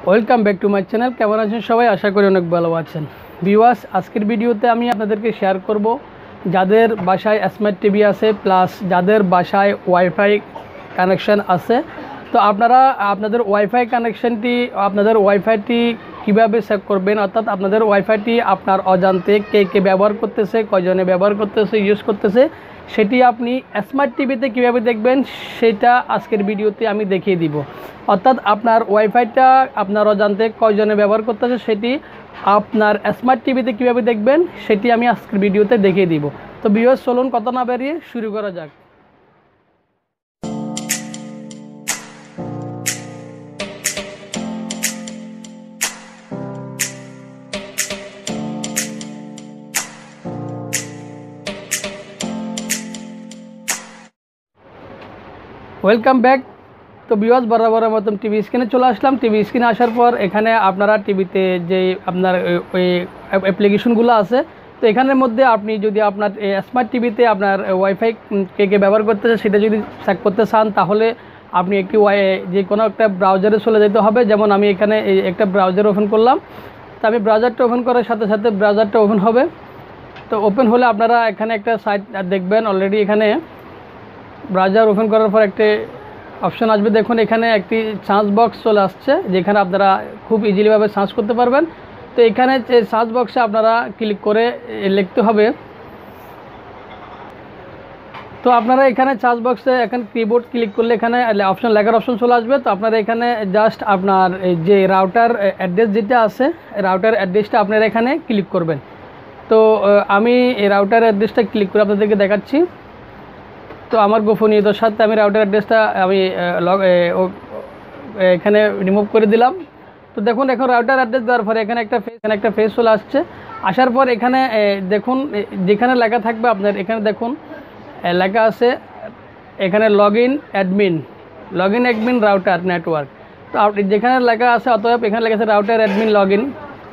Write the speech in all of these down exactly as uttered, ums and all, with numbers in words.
Welcome back to my channel. কেমন আছেন সবাই? আশা করি অনেক ভালো আছেন। ভিউয়ার্স, আজকের ভিডিওতে আমি আপনাদেরকে শেয়ার করব যাদের বাসায় স্মার্ট টিভি আছে প্লাস যাদের বাসায় ওয়াইফাই কানেকশন আছে, তো আপনারা আপনাদের ওয়াইফাই কানেকশনটি আপনাদের ওয়াইফাইটি কীভাবে সেভ করবেন, অর্থাৎ আপনাদের ওয়াইফাইটি আপনার অজান্তে কে কে ব্যবহার করতেছে, কয়জনে ব্যবহার করতেছে, ইউজ করতেছে, সেটি আপনি স্মার্ট টিভিতে কীভাবে দেখবেন সেটা আজকের ভিডিওতে আমি দেখিয়ে দিব। অর্থাৎ আপনার ওয়াইফাইটা আপনার অজান্তে কয়জনে ব্যবহার করতেছে সেটি আপনার স্মার্ট টিভিতে কীভাবে দেখবেন সেটি আমি আজকের ভিডিওতে দেখিয়ে দিব। তো ভিউয়ার্স, চলুন কথা না বেরিয়ে শুরু করা যাক। Welcome back. তো ভিউয়ার্স, বরাবর মতন টিভি স্ক্রিনে চলে আসলাম। টিভি স্ক্রিনে আসার পর এখানে আপনারা টিভিতে যে আপনার ওই অ্যাপ্লিকেশনগুলো আছে, তো এখানের মধ্যে আপনি যদি আপনার স্মার্ট টিভিতে আপনার ওয়াইফাই কে কে ব্যবহার করতেছে সেটা যদি চেক করতে চান, তাহলে আপনি একটি ওয়াই যে কোনো একটা ব্রাউজারে চলে যেতে হবে। যেমন আমি এখানে এই একটা ব্রাউজার ওপেন করলাম, তো আমি ব্রাউজারটা ওপেন করার সাথে সাথে ব্রাউজারটা ওপেন হবে। তো ওপেন হলে আপনারা এখানে একটা সাইট দেখবেন। অলরেডি এখানে ব্রাউজার ওপেন করার পর একটি অপশন আসবে। দেখুন, এখানে একটি সার্চ বক্স চলে আসছে, যেখানে আপনারা খুব ইজিলিভাবে সার্চ করতে পারবেন। তো এখানে যে সার্চ বক্সে আপনারা ক্লিক করে লিখতে হবে। তো আপনারা এখানে সার্চ বক্সে এখানে কিবোর্ড ক্লিক করলে এখানে অপশন লেখার অপশন চলে আসবে। তো আপনারা এখানে জাস্ট আপনার যে রাউটার অ্যাড্রেস যেটা আছে, রাউটার অ্যাড্রেসটা আপনারা এখানে ক্লিক করবেন। তো আমি এই রাউটার অ্যাড্রেসটা ক্লিক করে আপনাদেরকে দেখাচ্ছি। তো আমার গোপনীয়তার সাথে আমি রাউটার অ্যাড্রেসটা আমি লগ এখানে রিমুভ করে দিলাম। তো দেখুন, এখন রাউটার অ্যাড্রেস দেওয়ার পরে এখানে একটা ফেস এখানে একটা ফেস চলে আসছে। আসার পর এখানে দেখুন, যেখানে লেখা থাকবে আপনার এখানে দেখুন লেখা আছে এখানে log in admin log in admin router network. তো আপনি যেখানে লেখা আছে, অতএব এখানে লেখা আছে রাউটার অ্যাডমিন লগ ইন।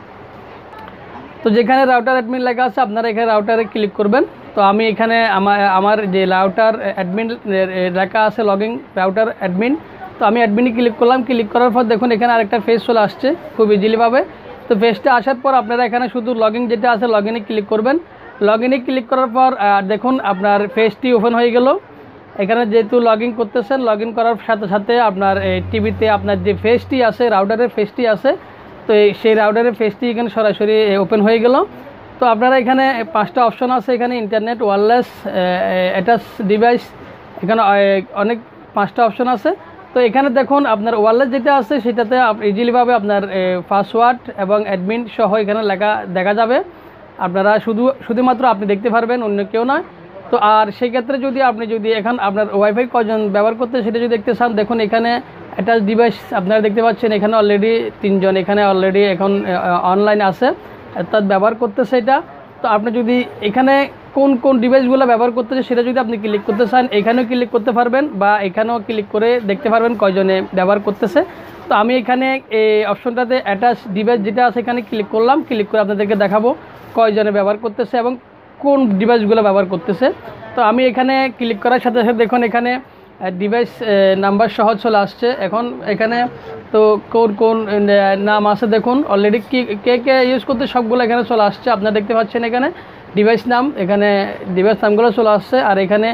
তো যেখানে রাউটার অ্যাডমিন লেখা আছে আপনারা এখানে রাউটারে ক্লিক করবেন। তো আমি এখানে আমার আমার যে রাউটার অ্যাডমিন লেখা আছে লগ ইন রাউটার অ্যাডমিন, তো আমি অ্যাডমিনে ক্লিক করলাম। ক্লিক করার পর দেখুন এখানে আরেকটা ফেস চলে আসছে খুব ইজিলিভাবে। তো ফেসটা আসার পর আপনারা এখানে শুধু লগ ইন যেটা আছে লগ ইনে ক্লিক করবেন। লগ ইনে ক্লিক করার পর দেখুন আপনার ফেসটি ওপেন হয়ে গেল। এখানে যেহেতু লগ ইন করতেছেন, লগ ইন করার সাথে সাথে আপনার টিভিতে আপনার যে ফেসটি আছে, রাউটারের ফেসটি আছে, তো সেই রাউটারের ফেসটি এখানে সরাসরি ওপেন হয়ে গেল। তো আপনারা এখানে পাঁচটা অপশন আছে, এখানে ইন্টারনেট, ওয়্যারলেস, অ্যাটাচ ডিভাইস, এখানে অনেক পাঁচটা অপশন আছে। তো এখানে দেখুন আপনার ওয়্যারলেস যেটা আছে সেটাতে ইজিলিভাবে আপনার পাসওয়ার্ড এবং অ্যাডমিন সহ এখানে লেখা দেখা যাবে। আপনারা শুধু শুধুমাত্র আপনি দেখতে পারবেন, অন্য কেউ নয়। তো আর সেই ক্ষেত্রে যদি আপনি যদি এখন আপনার ওয়াইফাই কজন ব্যবহার করতে সেটা যদি দেখতে চান, দেখুন এখানে অ্যাটাচ ডিভাইস আপনারা দেখতে পাচ্ছেন এখানে অলরেডি তিনজন এখানে অলরেডি এখন অনলাইন আছে, অর্থাৎ ব্যবহার করতেছে এটা। তো আপনি যদি এখানে কোন কোন ডিভাইসগুলো ব্যবহার করতেছে সেটা যদি আপনি ক্লিক করতে চান, এখানেও ক্লিক করতে পারবেন বা এখানেও ক্লিক করে দেখতে পারবেন কয়জনে ব্যবহার করতেছে। তো আমি এখানে এই অপশনটাতে অ্যাটাচ ডিভাইস যেটা আছে এখানে ক্লিক করলাম। ক্লিক করে আপনাদেরকে দেখাবো কয়জনে ব্যবহার করতেছে এবং কোন ডিভাইসগুলো ব্যবহার করতেছে। তো আমি এখানে ক্লিক করার সাথে সাথে দেখুন এখানে ডিভাইস নাম্বার সহ চলে আসছে। এখন এখানে তো কোন কোন নাম আছে দেখুন অলরেডি কি কে কে ইউজ করতে সবগুলো এখানে চলে আসছে। আপনারা দেখতে পাচ্ছেন এখানে ডিভাইস নাম, এখানে ডিভাইস নামগুলো চলে আসছে। আর এখানে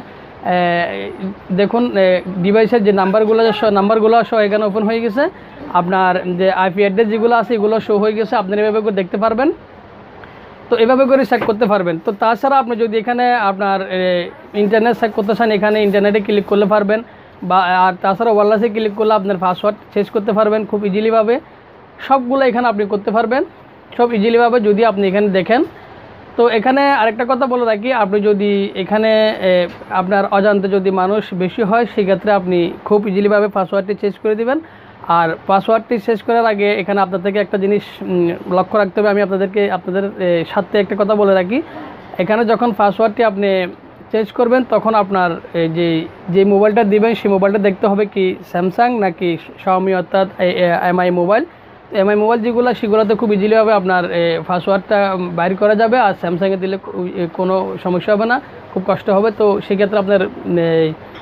দেখুন ডিভাইসের যে নাম্বারগুলো নাম্বারগুলো সহ এখানে ওপেন হয়ে গেছে। আপনার যে আইপি অ্যাড্রেস যেগুলো আছে এগুলো শো হয়ে গেছে, আপনারা এভাবে করে দেখতে পারবেন। তো এভাবে করে চেক করতে পারবেন। তো তাছাড়া আপনি যদি এখানে আপনার ইন্টারনেট চেক করতে চান, এখানে ইন্টারনেটে ক্লিক করলে পারবেন, বা আর তাছাড়া ওয়্যারলেসে ক্লিক করলে আপনার পাসওয়ার্ড চেঞ্জ করতে পারবেন খুব ইজিলিভাবে। সবগুলো এখানে আপনি করতে পারবেন সব ইজিলিভাবে যদি আপনি এখানে দেখেন। তো এখানে আরেকটা কথা বলে রাখি, আপনি যদি এখানে আপনার অজান্তে যদি মানুষ বেশি হয় সেক্ষেত্রে আপনি খুব ইজিলিভাবে পাসওয়ার্ডটি চেঞ্জ করে দিবেন। আর পাসওয়ার্ডটি শেষ করার আগে এখানে আপনার থেকে একটা জিনিস লক্ষ্য রাখতে হবে। আমি আপনাদেরকে আপনাদের সাথে একটা কথা বলে রাখি, এখানে যখন পাসওয়ার্ডটি আপনি চেঞ্জ করবেন তখন আপনার যে যে মোবাইলটা দিবেন সেই মোবাইলটা দেখতে হবে কি স্যামসাং নাকি শাওমি, অর্থাৎ এমআই মোবাইল। এমআই মোবাইল যেগুলো সেগুলোতে খুব ইজিলিভাবে আপনার পাসওয়ার্ডটা বাইর করা যাবে, আর স্যামসাংয়ে দিলে কোনো সমস্যা হবে না, খুব কষ্ট হবে। তো সেক্ষেত্রে আপনার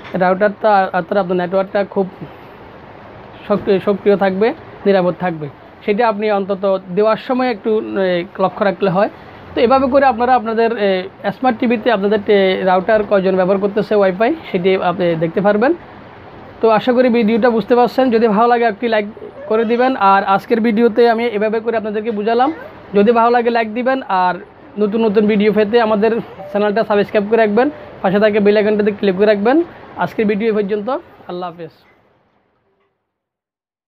রাউটারটা অর্থাৎ আপনার নেটওয়ার্কটা খুব সক্রিয় সক্রিয় থাকবে, নিরাপদ থাকবে। সেটা আপনি অন্তত দেওয়ার সময় একটু লক্ষ্য রাখলে হয়। তো এভাবে করে আপনারা আপনাদের স্মার্ট টিভিতে আপনাদের রাউটার কয়জন ব্যবহার করতেছে ওয়াইফাই সেটি আপনি দেখতে পারবেন। তো আশা করি ভিডিওটা বুঝতে পারছেন। যদি ভালো লাগে একটি লাইক করে দিবেন। আর আজকের ভিডিওতে আমি এভাবে করে আপনাদেরকে বুঝালাম। যদি ভালো লাগে লাইক দিবেন, আর নতুন নতুন ভিডিও পেতে আমাদের চ্যানেলটা সাবস্ক্রাইব করে রাখবেন, পাশে থাকে বেল আইকনটাতে ক্লিক করে রাখবেন। আজকের ভিডিও পর্যন্ত, আল্লাহ হাফেজ।